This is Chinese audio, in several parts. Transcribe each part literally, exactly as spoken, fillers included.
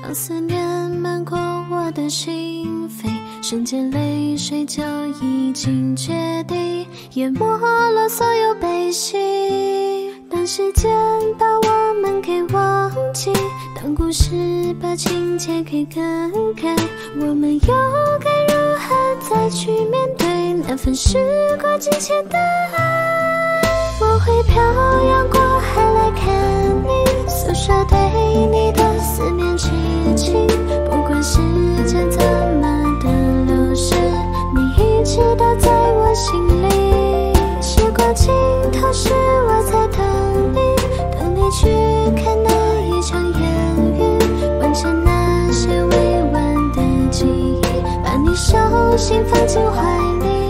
当思念漫过我的心扉，瞬间泪水就已经决堤，淹没了所有悲喜。当时间把我们给忘记，当故事把情节给更改，我们又该如何再去面对那份时过境迁的爱？我会漂洋过海来看你，诉说对你的思念之情。不管时间怎么的流逝，你一直都在我心里。时光尽头时，我在等你，等你去看那一场烟雨，完成那些未完的记忆，把你手心放进怀里。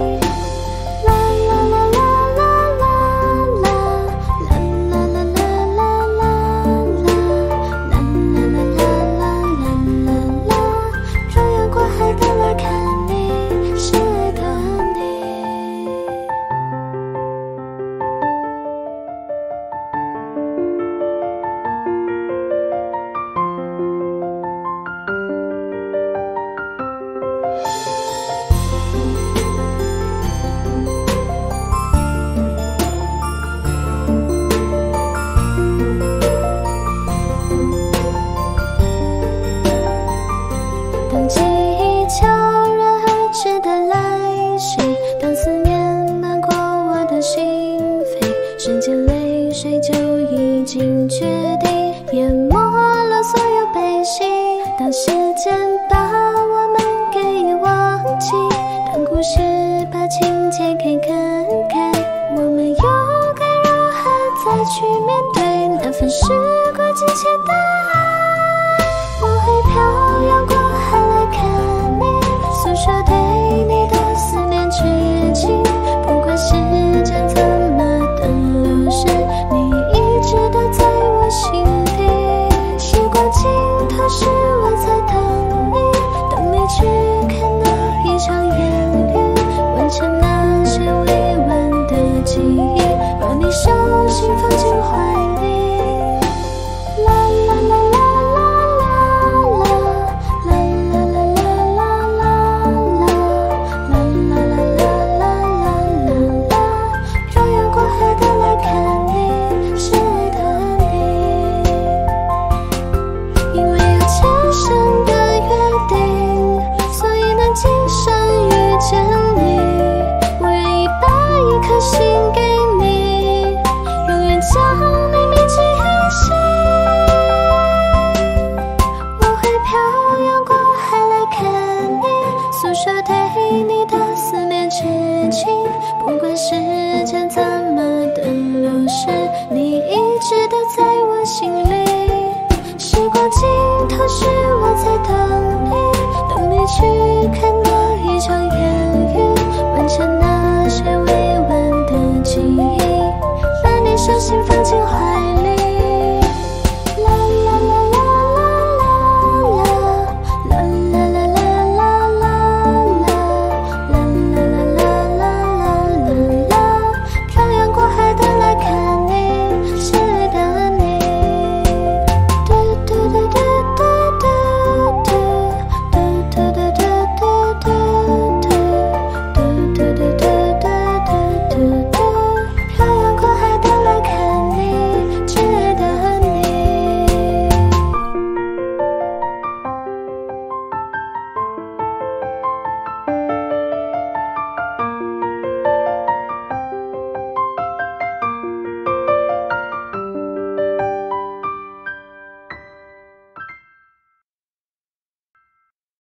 当记忆悄然而至的来袭，当思念漫过我的心扉，瞬间泪水就已经决堤，淹没了所有悲喜。当时间把我们给忘记，当故事把情节给更改，我们又该如何再去面对那份时过境迁